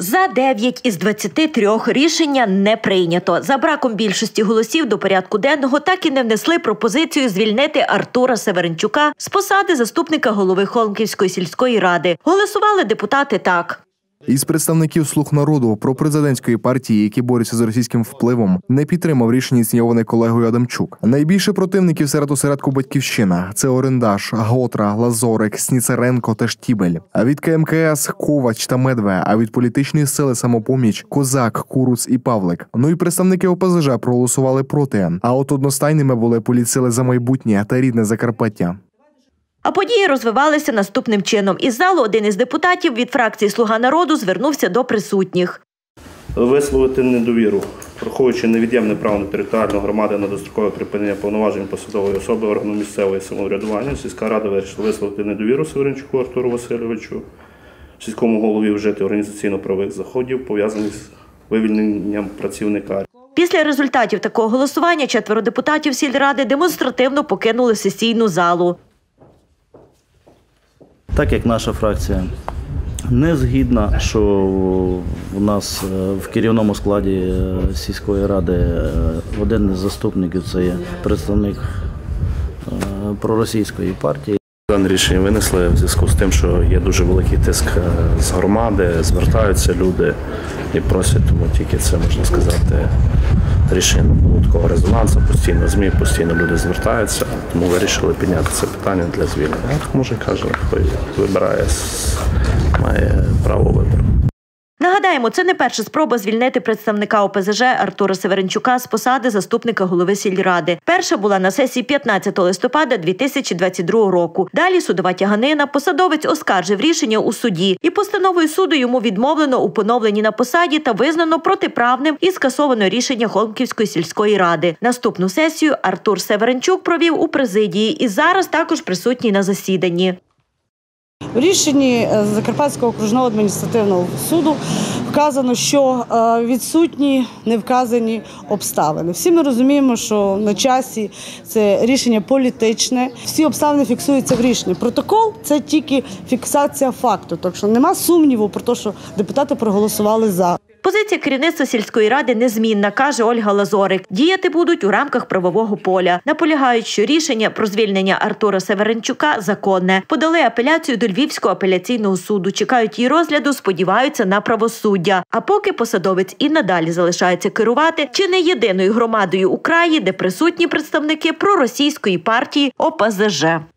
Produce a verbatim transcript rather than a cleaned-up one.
За дев'ять із двадцяти трьох рішення не прийнято. За браком більшості голосів до порядку денного так і не внесли пропозицію звільнити Артура Северенчука з посади заступника голови Холмківської сільської ради. Голосували депутати так. Із представників «Слуг народу» пропрезидентської партії, які борються з російським впливом, не підтримав рішення, ініційоване колегою Адамчук. Найбільше противників серед осередку «Батьківщина» – це Орендаш, Готра, Лазорик, Сніцеренко та Штібель. А від ка ем ка ес – Ковач та Медве, а від політичної сили «Самопоміч» – Козак, Куруц і Павлик. Ну і представники о пе зе же проголосували проти. А от одностайними були політсили «За майбутнє» та «Рідне Закарпаття». А події розвивалися наступним чином. Із залу один із депутатів від фракції «Слуга народу» звернувся до присутніх. Висловити недовіру, враховуючи невід'ємне право на територіальну громаду на дострокове припинення повноважень посадової особи органу місцевого самоврядування, сільська рада вирішила висловити недовіру Северенчуку Артуру Васильовичу, сільському голові вжити організаційно-правових заходів, пов'язаних з вивільненням працівника. Після результатів такого голосування четверо депутатів сільради демонстративно покинули сесійну залу. Так як наша фракція не згідна, що у нас в керівному складі сільської ради один із заступників – це є представник проросійської партії. Дане рішення винесли в зв'язку з тим, що є дуже великий тиск з громади, звертаються люди і просять, тому тільки це, можна сказати, рішення не було такого резонансу, постійно ЗМІ, постійно люди звертаються, тому вирішили підняти це питання для звільнення. А може, каже, хто вибирає, має право вибору. Нагадаємо, це не перша спроба звільнити представника о пе зе же Артура Северенчука з посади заступника голови сільради. Перша була на сесії п'ятнадцятого листопада дві тисячі двадцять другого року. Далі судова тяганина, посадовець оскаржив рішення у суді. І постановою суду йому відмовлено у поновленні на посаді та визнано протиправним і скасовано рішення Холмківської сільської ради. Наступну сесію Артур Северенчук провів у президії і зараз також присутній на засіданні. У рішенні Закарпатського окружного адміністративного суду вказано, що відсутні невказані обставини. Всі ми розуміємо, що на часі це рішення політичне. Всі обставини фіксуються в рішенні. Протокол – це тільки фіксація факту. Так що нема сумніву про те, що депутати проголосували «за». Позиція керівництва сільської ради незмінна, каже Ольга Лазорик. Діяти будуть у рамках правового поля. Наполягають, що рішення про звільнення Артура Северенчука законне. Подали апеляцію до Львівського апеляційного суду. Чекають її розгляду, сподіваються на правосуддя. А поки посадовець і надалі залишається керувати чи не єдиною громадою у краї, де присутні представники проросійської партії о пе зе же.